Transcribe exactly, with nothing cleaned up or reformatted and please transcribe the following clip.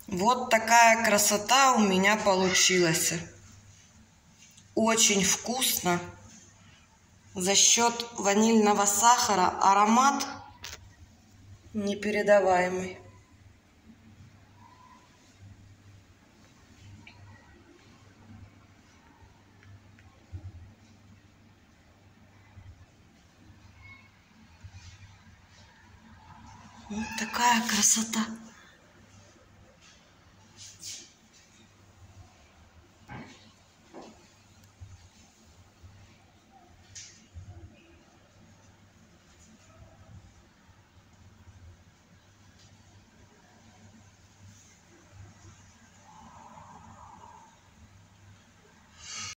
Вот такая красота у меня получилась. Очень вкусно. За счет ванильного сахара аромат непередаваемый. Вот такая красота.